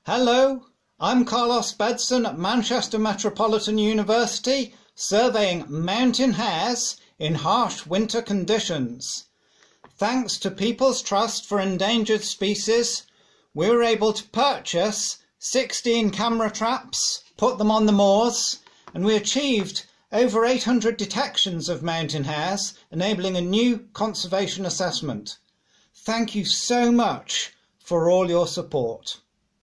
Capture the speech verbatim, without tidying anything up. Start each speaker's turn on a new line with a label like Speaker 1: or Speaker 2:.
Speaker 1: Hello, I'm Carlos Bedson at Manchester Metropolitan University, surveying mountain hares in harsh winter conditions. Thanks to People's Trust for Endangered Species, we were able to purchase sixteen camera traps, put them on the moors, and we achieved over eight hundred detections of mountain hares, enabling a new conservation assessment. Thank you so much for all your support.